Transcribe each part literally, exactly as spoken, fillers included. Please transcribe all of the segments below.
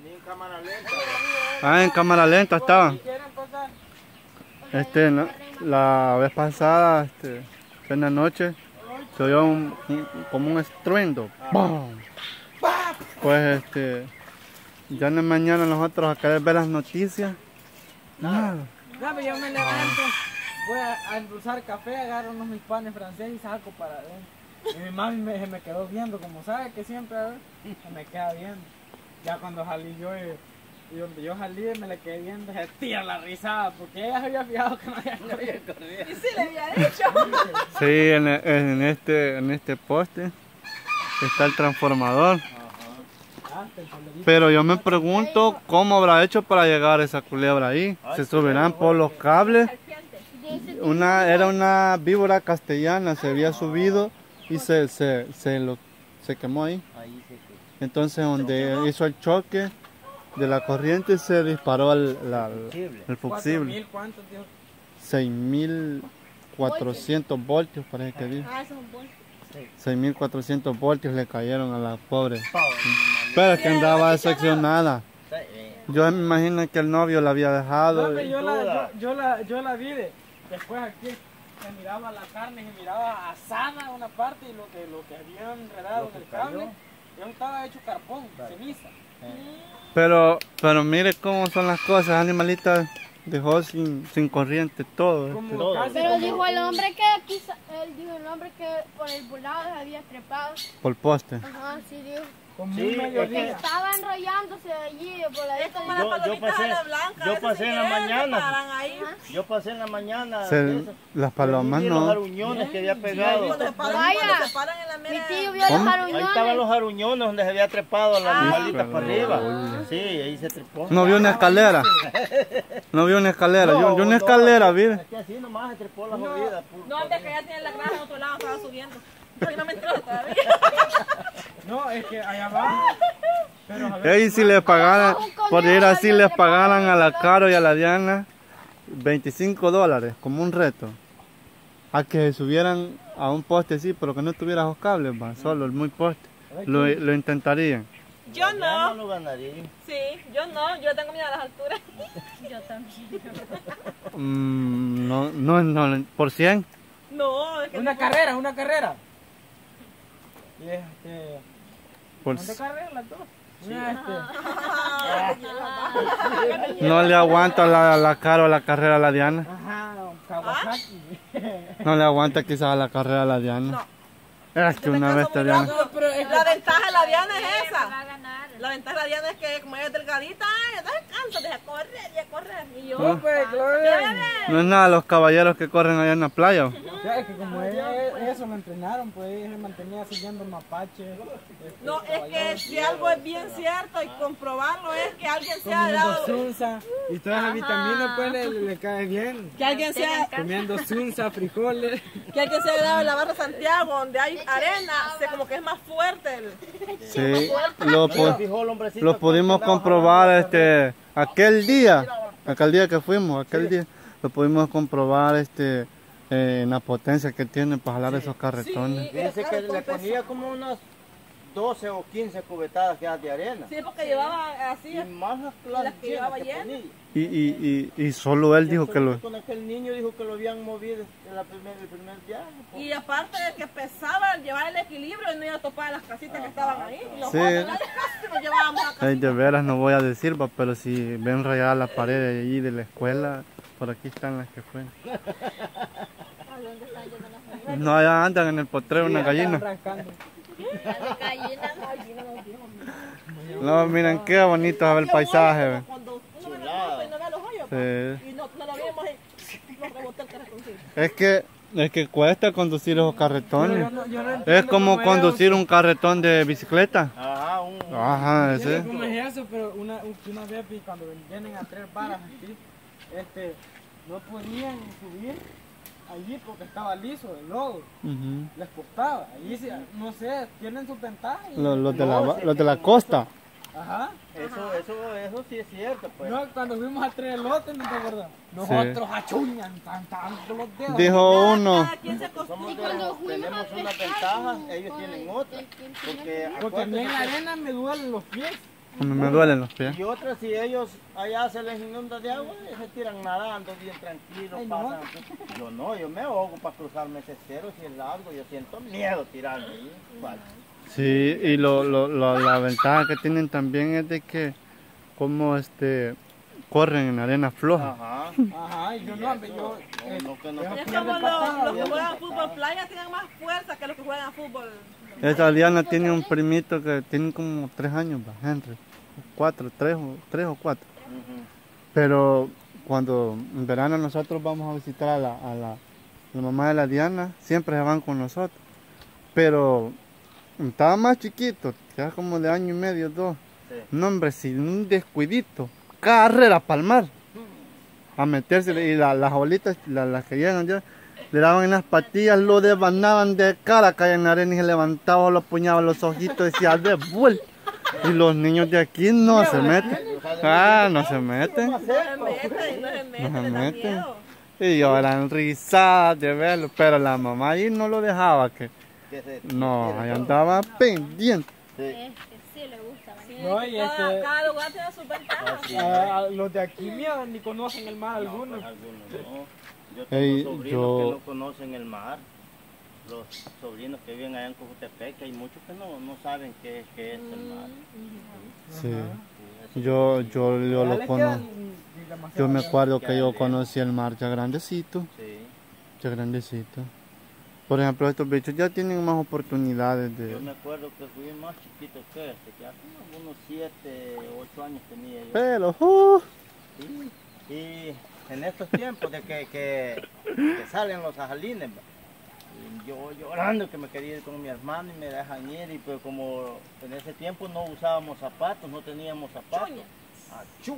Ni en cámara lenta. Ah, en cámara lenta estaba. Este, no, la vez pasada, este, en la noche, se oyó un, un- como un estruendo. ¡Bam! Pues, este, ya en la mañana nosotros a querer ver las noticias, nada. No, yo me levanto, voy a, a endulzar café, agarro unos mis panes franceses y saco para adentro. Y mi mami me, se me quedó viendo, como sabe que siempre a ver, se me queda viendo. Ya cuando salí yo, y, y donde yo salí me le quedé viendo, se tira la risada, porque ella se había fijado que no había corrido. Y sí le había dicho. Sí, en, en este, en este poste está el transformador. Pero yo me pregunto cómo habrá hecho para llegar esa culebra ahí. Se subirán por los cables. Una, era una víbora castellana, se había subido y se, se, se, lo, se quemó ahí. Entonces donde hizo el choque de la corriente se disparó el, la, el fusible. ¿Cuántos, tío? seis mil cuatrocientos voltios parece que dijo. Ah, esos son voltios. seis mil cuatrocientos voltios le cayeron a la pobre. Pero es que andaba decepcionada. Yo me imagino que el novio la había dejado. No, yo, la, yo, yo, la, yo la vi de, después aquí, se miraba la carne, se miraba asada una parte y lo que, lo que habían enredado en el cable, yo estaba hecho carbón, ceniza. Pero, pero mire cómo son las cosas, animalitas dejó sin, sin corriente todo. Como Este. casi Pero como- dijo el hombre que quizá, él dijo el hombre que por el volado se había trepado. Por poste. Ajá, sí dijo. como Sí, un es que- mediodía. Estaba enrollándose allí por la Es como de... las Yo- yo palomitas pasé- a la blanca. yo esas pasé en la siguientes mañana. paran ahí. Yo pasé en la mañana. Se- de esas, las palomas vi los no. aruñones que había pegado. Cuando se paran, Vaya. cuando se paran en la Mi mera... tío vio los ¿Cómo? Ahí estaban aruñones. los aruñones donde se había trepado la Ah. animalita para arriba. Oye. Sí, ahí se trepó. No vio una escalera. No vio una escalera. Yo, yo una escalera, vi. Es que así nomás se trepó la jodida. puro No, para antes que arriba. ya tienen la granja en otro lado, estaba subiendo. Soy una mentirosa todavía. No, es que allá abajo. Pero a ver, Ey, si le pagaran, por ir así les pagaran a la Caro y a la Diana veinticinco dólares como un reto. A que subieran a un poste así, pero que no tuviera los cables, va, solo el muy poste. Lo, lo intentarían. Yo Ya no no. lo ganaría. Sí, yo no. Yo tengo miedo a las alturas. Yo también. Mm, no, no, no, por cien. No, es que una no- carrera, una carrera. Y este. Por, ¿Cuántas carreras las dos? Una, este, no le aguanta la, la Caro a la carrera a la Diana. ajá, Kawasaki. No le aguanta quizás a la carrera a la Diana. No. Es que Yo me una vez canso te muy Diana. rápido. pero es que- La ventaja de la Diana es Va a esa. ganar. La ventaja de la Diana es que como ella es delgadita, ay, entonces cansa, deja correr, deja correr. Y yo, No, pues, claro. No es nada los caballeros que corren allá en la playa. O sea, es que como ella, eso lo entrenaron, pues ella se mantenía siguiendo el mapache. este, no, es que caballero, si algo es bien cierto y comprobarlo es que alguien se ha comiendo dado, zunza y todas las vitaminas pues le, le cae bien. que alguien se ha, Comiendo zunza, frijoles. que alguien se ha dado en la barra Santiago donde hay arena, se como que es más fuerte el, Sí, lo, pu- Fijó el hombrecito lo que pudimos andaba comprobar jalando este aquel día, aquel día que fuimos, aquel día lo pudimos comprobar este eh, en la potencia que tienen para jalar esos carretones. Fíjense que le ponía como unas doce o quince cubetadas que de arena. sí, porque llevaba así, Y más las las que llevaba que llenas. ponía. Y, y, y, y solo él dijo que lo... Con aquel niño dijo que lo habían movido en la primer, el primer viaje. pues. Y aparte de que pesaba llevar el equilibrio y no iba a topar las casitas que estaban ahí. Y los Sí. otros casi nos llevábamos a Ay, casita. de veras no voy a decir, va, pero si ven rayadas las paredes de allí de la escuela, por aquí están las que fueron. ¿A dónde están yendo las mujeres? No, allá andan en el potrero una Estaban gallina. rascando. Las gallinas. No, miren qué bonito es ver el paisaje. ve. Cuando uno ve los ojos y no ve los hoyos, Sí. y no, no lo vimos y nos rebotó el carretoncito. Es que, es que cuesta conducir esos carretones. Yo no- yo no Es entiendo como cómo conducir ellos- un carretón de bicicleta. Ajá, un, Ajá, Yo no sé ese. cómo es eso, pero una, una vez vi cuando vienen a traer varas aquí, este, no podían subir allí porque estaba liso el lodo, Ujú. les costaba. Allí, sí, no sé, tienen sus ventajas. y- Los, los de la, No, sí, los de la costa. Ajá. eso, eso, eso sí es cierto, pues. No, cuando fuimos a traer el lote, no te acuerdas. Nosotros achuñan tan, tan con los dedos. Dijo uno, Cada quien se acostumbra. Somos Y de cuando los- fuimos tenemos a una pescar, ventaja, con- ellos con tienen el- otra. el- el- Porque Porque a mí en la acuérdate que- arena me duelen los pies. A mí me duelen los pies. Y otras, si ellos allá se les inunda de agua, se tiran nadando bien tranquilos, Ay, no. pasan. Yo no, yo me ahogo para cruzarme ese cero, si es largo, yo siento miedo tirarme ahí. Vale. Sí, y lo, lo, lo- la ventaja que tienen también es de que como este corren en arena floja. Ajá. Ajá, y yo no, hombre, yo... eh, No, que no yo se Es pierdo como el los, pasado, los que yo- juegan fútbol playa tienen más fuerza que los que juegan fútbol. Esa Diana tiene un primito que tiene como tres años, va, Henry. Cuatro, tres o, tres o cuatro. Ujú. Pero cuando en verano nosotros vamos a visitar a la, a la, la mamá de la Diana, siempre se van con nosotros. Pero estaba más chiquito, ya como de año y medio, dos. Sí. No, hombre, sin un descuidito, carrera para el mar. A meterse y la- las abuelitas, la- las que llegan ya, le daban en las patillas, lo desbanaban de cara, caían en la arena y se levantaba, lo apuñaban los ojitos, decía, de vuelta. Y los niños de aquí no se meten. Ah, no se meten. No se meten, no se meten, No se les da meten. miedo. Y lloran risadas de verlo, pero la mamá ahí no lo dejaba, que Que se- no, ahí andaba pendiente. Sí. Este sí le gusta. ¿verdad? Sí, No, y cada, este- cada lugar tiene sus ventajas. Así a- a los de aquí, mira, ni conocen el mar No, algunos. pues, algunos no. Yo tengo Ey, sobrinos yo- que no conocen el mar. Los sobrinos que viven allá en Cojutepec, que hay muchos que no, no saben qué, qué es el mar. Sí. Sí, eso- Yo, yo, yo Ya lo les conozco. quedan demasiado Yo me lejos. acuerdo que yo conocí el mar ya grandecito, Sí. ya grandecito. Por ejemplo, estos bichos ya tienen más oportunidades Yo de... me acuerdo que fui más chiquito que este, que hace unos siete, ocho años tenía yo. Pero, uh, Sí. Y en estos tiempos de que, que, que salen los ajalines, va, y yo llorando que me quería ir con mi hermano y me dejan ir, y pues como en ese tiempo no usábamos zapatos, no teníamos zapatos. Achú.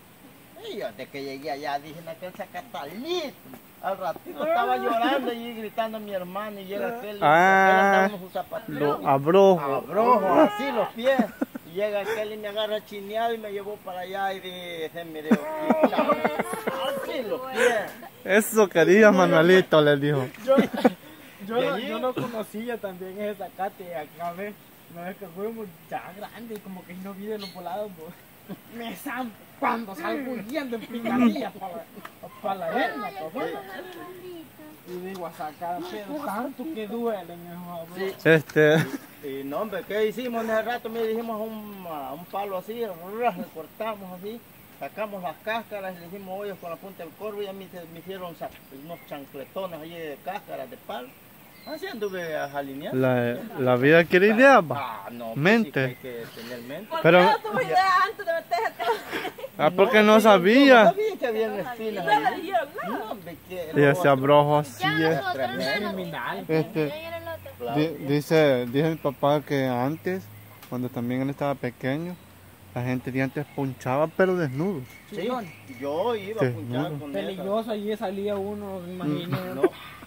Y yo de que llegué allá dije, no, que sacatalito. Al ratito estaba llorando y gritando a mi hermano y llega aquel y Ah, aquel andaba con sus zapatos. lo abrojo. Abrojo, así los pies. Y llega aquel y me agarra chineado y me llevó para allá y dije, mire, así los pies. Eso quería Manuelito, les dijo. Yo, yo, ¿De no, allí? yo no conocía también ese zacate y acá ve, una vez que fuimos ya grande y como que no vi de los volados, pues, me zampo cuando salgo huyendo en picadillas para, para la arena, pues, y digo a sacar pedo tanto que duelen esos Sí. Este, Y no, hombre, ¿qué hicimos en ese rato? Me dijimos a un, a un palo así, ras, le cortamos así, sacamos las cáscaras, le hicimos hoyos con la punta del corvo y a mí se- me hicieron sa- unos chancletones allí de cáscaras de palo. Así anduve a jalinear. la, la vida quiere idea, va. Ah, no, pues Mente. sí que hay que tener mente. ¿Por Pero- qué no tuvo idea antes de meterte? Ah, porque no sí, yo sabía. No sabía que había espinas No le ahí. dijeron nada. No, hombre, que Y ese abrojo así Ya es. nosotros tremendo. no criminal. Este, Ya era el otro. Claro. di- dice, dice mi papá que antes, cuando también él estaba pequeño, la gente de antes punchaba pero desnudo. Sí, yo iba a Sí, punchar no. con eso. Peligroso, allí salía uno, me imagino. No,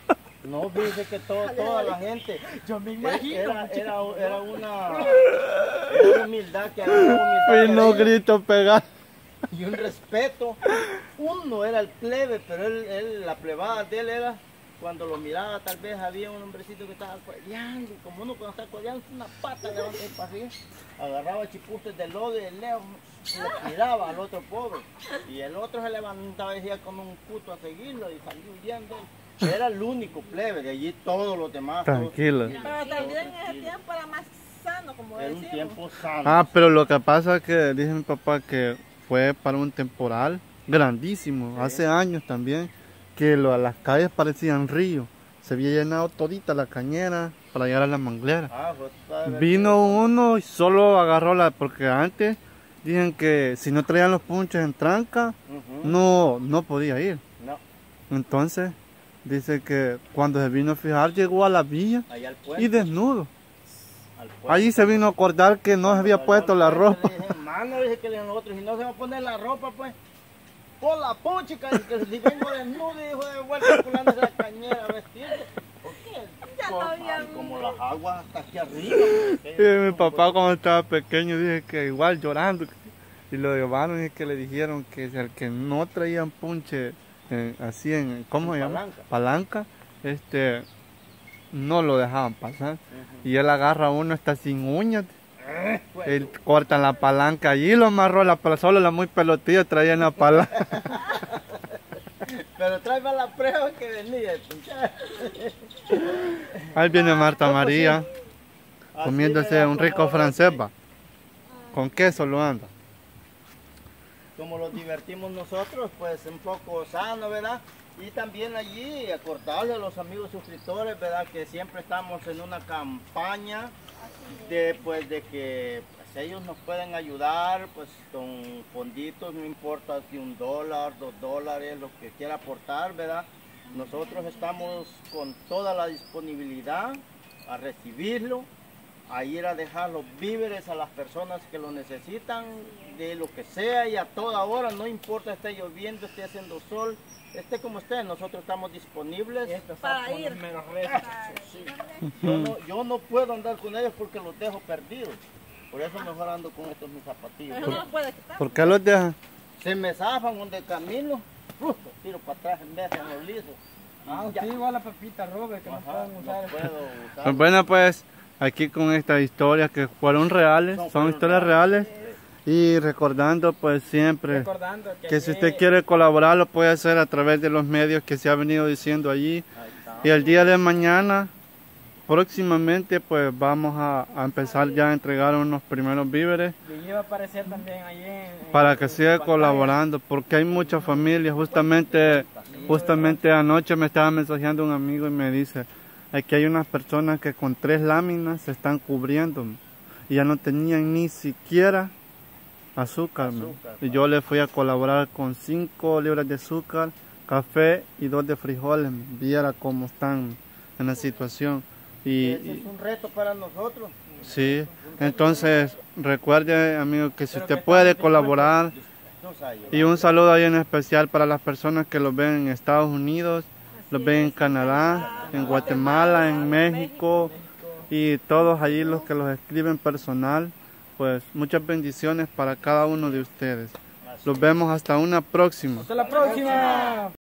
no, fíjese que todo, toda la gente Yo me imagino. era, era, era una, era una humildad que había, una humildad Y no que había, grito pegar. y un respeto. Uno era el plebe, pero él, él, la plebada de él era cuando lo miraba, tal vez había un hombrecito que estaba cuelleando, y como uno cuando está cuelleando, una pata levanta y para arriba, agarraba chipustes de lodo y el leo lo tiraba al otro pobre, y el otro se levantaba y decía con un puto a seguirlo y salió huyendo. Era el único plebe, de allí todos los demás. todos- Tranquilo. Pero también en ese tiempo era más sano, como Era un decimos. tiempo sano. Ah, pero lo que pasa es que dice mi papá que fue para un temporal grandísimo, hace años también, que lo- las calles parecían ríos. Se había llenado todita la cañera para llegar a la manglera. Ah, pues, sabe Vino uno y solo agarró la, porque antes dicen que si no traían los punches en tranca, que- Ujú. no, no podía ir. No, Entonces, dice que cuando se vino a fijar, llegó a la villa allá al y puente. desnudo. al puente. Allí se vino a acordar que no se había Cuando puesto al la puente ropa. Le dije, hermano, dije que le dijeron los otros, si no se va a poner la ropa, pues, por la puchica, y que si vengo desnudo, hijo de vuelta, culándose la cañera, a vestirse. ¿Por qué? Ya Por- no había- ay, como las aguas hasta aquí arriba. pues, Y mi papá cuando estaba pequeño dije que igual llorando. Y lo llevaron y que le dijeron que si al que no traían punche eh, así en, ¿cómo se En llama? palanca. Palanca, este, no lo dejaban pasar. Ujú. Y él agarra a uno hasta sin uñas. Y cortan la palanca allí, lo amarró la palanca, solo la muy pelotilla traía la palanca. Pero tráeme la prueba que venía. Ahí viene Marta María, Así comiéndose era un rico como- francés, va. Con queso lo anda. Como los divertimos nosotros, pues un poco sano, ¿verdad? Y también allí acordarle a los amigos suscriptores, ¿verdad? Que siempre estamos en una campaña de, pues, de que pues, ellos nos pueden ayudar, pues con fonditos, no importa si un dólar, dos dólares, lo que quiera aportar, ¿verdad? Nosotros estamos con toda la disponibilidad a recibirlo, a ir a dejar los víveres a las personas que lo necesitan, de lo que sea y a toda hora, no importa esté lloviendo, esté haciendo sol, esté como esté, nosotros estamos disponibles. Estos Para sapos ir. los meros restos. Sí. Yo, no, yo no puedo andar con ellos porque los dejo perdidos, por eso mejor ando con estos mis zapatillos. Eso no lo puede quitar. ¿Por qué los dejan? Se me zafan donde camino, ¡uf! Tiro para atrás en vez de en los lisos. Ah, usted igual a Pepita Robert, que no Ajá, pueden no usar. puedo usar. Pues bueno, pues aquí con estas historias que fueron reales, Son- son fueron historias reales. Y recordando pues siempre Recordando que, que si allí- usted quiere colaborar lo puede hacer a través de los medios que se ha venido diciendo allí. Ahí está. Y el día de mañana, próximamente, pues vamos a, a empezar ya a entregar unos primeros víveres y allí va a aparecer también allí en, en- para que en siga pantalla. colaborando, porque hay muchas familias. Justamente, justamente anoche me estaba mensajeando un amigo y me dice, aquí hay unas personas que con tres láminas se están cubriendo y ya no tenían ni siquiera azúcar. man. Azúcar, Y yo le fui a colaborar con cinco libras de azúcar, café y dos de frijoles. Viera cómo están en la situación. Y, Ese es un reto para nosotros. sí, entonces recuerde, amigo, que si Pero usted que puede estamos colaborar. Nos ayuda. Y un saludo ahí en especial para las personas que los ven en Estados Unidos, los ven en Canadá, en Guatemala, en México y todos allí los que los escriben personal. Pues muchas bendiciones para cada uno de ustedes. Los vemos hasta una próxima. Hasta la próxima.